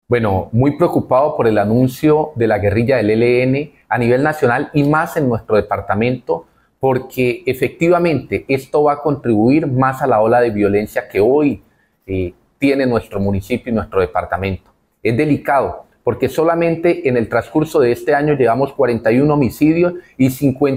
Bueno, muy preocupado por el anuncio de la guerrilla del ELN a nivel nacional y más en nuestro departamento, porque efectivamente esto va a contribuir más a la ola de violencia que hoy tiene nuestro municipio y nuestro departamento. Es delicado, porque solamente en el transcurso de este año llevamos 41 homicidios y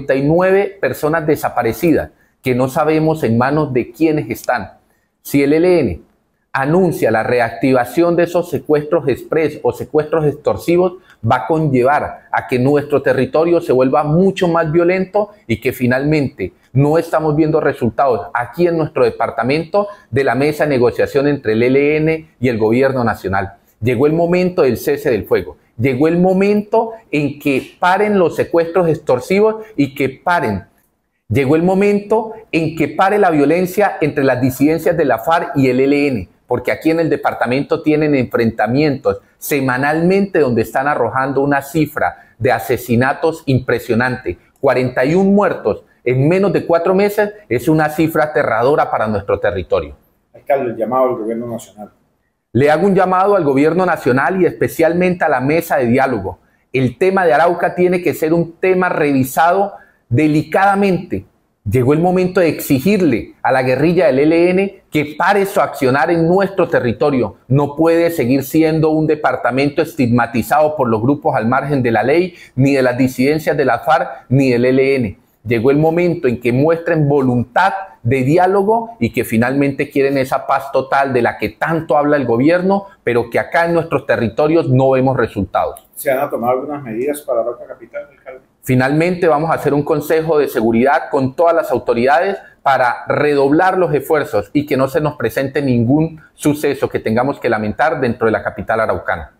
59 personas desaparecidas, que no sabemos en manos de quiénes están. Si el ELN anuncia la reactivación de esos secuestros express o secuestros extorsivos, va a conllevar a que nuestro territorio se vuelva mucho más violento y que finalmente no estamos viendo resultados aquí en nuestro departamento de la mesa de negociación entre el ELN y el gobierno nacional. Llegó el momento del cese del fuego. Llegó el momento en que paren los secuestros extorsivos y que paren. Llegó el momento en que pare la violencia entre las disidencias de la FARC y el ELN, porque aquí en el departamento tienen enfrentamientos semanalmente donde están arrojando una cifra de asesinatos impresionante. 41 muertos en menos de 4 meses es una cifra aterradora para nuestro territorio. Alcalde, el llamado al gobierno nacional. Le hago un llamado al gobierno nacional y especialmente a la mesa de diálogo. El tema de Arauca tiene que ser un tema revisado delicadamente. Llegó el momento de exigirle a la guerrilla del ELN que pare su accionar en nuestro territorio. No puede seguir siendo un departamento estigmatizado por los grupos al margen de la ley, ni de las disidencias de la FARC, ni del ELN. Llegó el momento en que muestren voluntad de diálogo y que finalmente quieren esa paz total de la que tanto habla el gobierno, pero que acá en nuestros territorios no vemos resultados. ¿Se han tomado algunas medidas para Arauca Capital, alcalde? Finalmente vamos a hacer un consejo de seguridad con todas las autoridades para redoblar los esfuerzos y que no se nos presente ningún suceso que tengamos que lamentar dentro de la capital araucana.